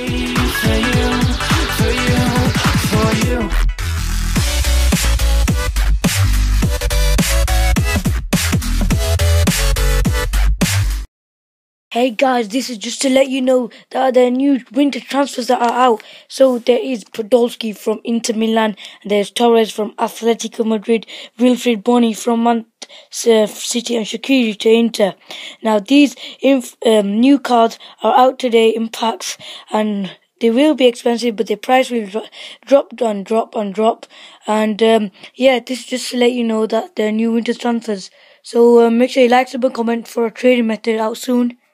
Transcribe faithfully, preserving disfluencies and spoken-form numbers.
waiting for you, for you, for you. Hey guys, this is just to let you know that there are new winter transfers that are out. So there is Podolski from Inter Milan, there's Torres from Atletico Madrid, Wilfried Bony from Manchester City, and Shaqiri to Inter. Now these inf um, new cards are out today in packs, and they will be expensive, but their price will dro drop on drop on drop. And um, yeah, this is just to let you know that there are new winter transfers. So uh, make sure you like, sub, and comment for a trading method out soon.